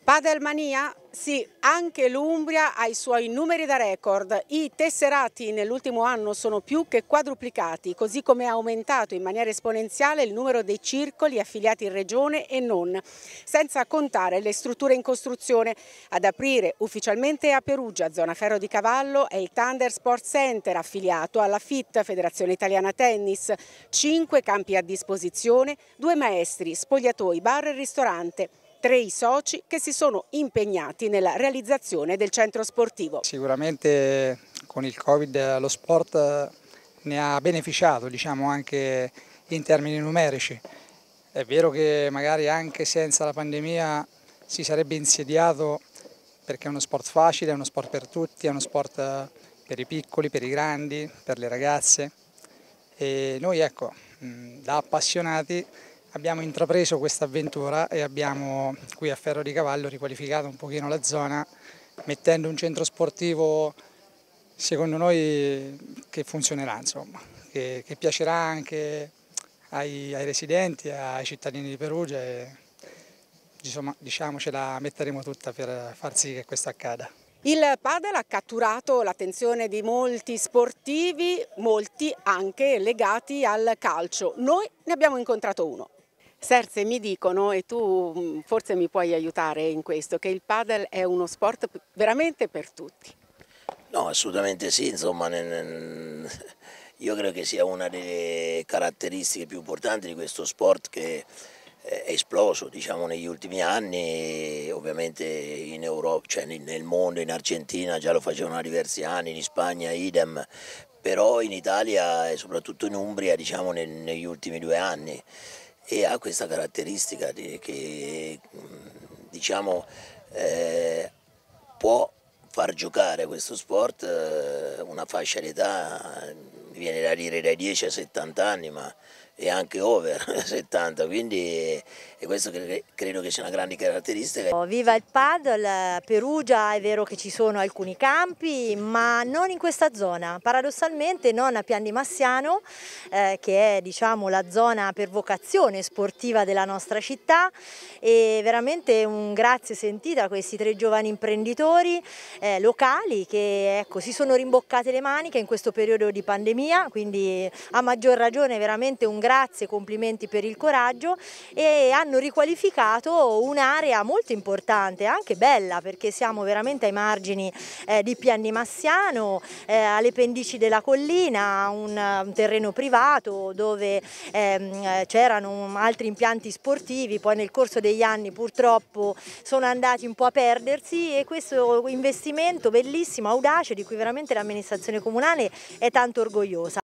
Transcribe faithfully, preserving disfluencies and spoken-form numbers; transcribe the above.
Padelmania? Sì, anche l'Umbria ha i suoi numeri da record. I tesserati nell'ultimo anno sono più che quadruplicati, così come è aumentato in maniera esponenziale il numero dei circoli affiliati in regione e non, senza contare le strutture in costruzione. Ad aprire ufficialmente a Perugia, zona Ferro di Cavallo, è il Thunder Sport Center affiliato alla F I T, Federazione Italiana Tennis. Cinque campi a disposizione, due maestri, spogliatoi, bar e ristorante. Tre i soci che si sono impegnati nella realizzazione del centro sportivo. Sicuramente con il Covid lo sport ne ha beneficiato, diciamo, anche in termini numerici. È vero che magari anche senza la pandemia si sarebbe insediato, perché è uno sport facile, è uno sport per tutti, è uno sport per i piccoli, per i grandi, per le ragazze. E noi, ecco, da appassionati abbiamo intrapreso questa avventura e abbiamo qui a Ferro di Cavallo riqualificato un pochino la zona, mettendo un centro sportivo secondo noi che funzionerà, insomma, che, che piacerà anche ai, ai residenti, ai cittadini di Perugia e insomma, diciamo, ce la metteremo tutta per far sì che questo accada. Il padel ha catturato l'attenzione di molti sportivi, molti anche legati al calcio. Noi ne abbiamo incontrato uno. Serse, mi dicono, e tu forse mi puoi aiutare in questo, che il padel è uno sport veramente per tutti. No, assolutamente sì, insomma, io credo che sia una delle caratteristiche più importanti di questo sport che è esploso, diciamo, negli ultimi anni, ovviamente in Europa, cioè nel mondo, in Argentina già lo facevano da diversi anni, in Spagna idem, però in Italia e soprattutto in Umbria, diciamo, negli ultimi due anni. E ha questa caratteristica di, che diciamo, eh, può far giocare questo sport eh, una fascia d'età, mi viene da dire dai dieci ai settanta anni, ma è anche over settanta, quindi e questo credo che sia una grande caratteristica. Viva il padel, Perugia è vero che ci sono alcuni campi, ma non in questa zona, paradossalmente non a Pian di Massiano, eh, che è, diciamo, la zona per vocazione sportiva della nostra città, e veramente un grazie sentito a questi tre giovani imprenditori eh, locali che, ecco, si sono rimboccate le maniche in questo periodo di pandemia, quindi a maggior ragione veramente un grazie, complimenti per il coraggio, e hanno riqualificato un'area molto importante, anche bella, perché siamo veramente ai margini eh, di Pian di Massiano, eh, alle pendici della collina, un, un terreno privato dove ehm, c'erano altri impianti sportivi, poi nel corso degli anni purtroppo sono andati un po' a perdersi, e questo investimento bellissimo, audace, di cui veramente l'amministrazione comunale è tanto orgogliosa.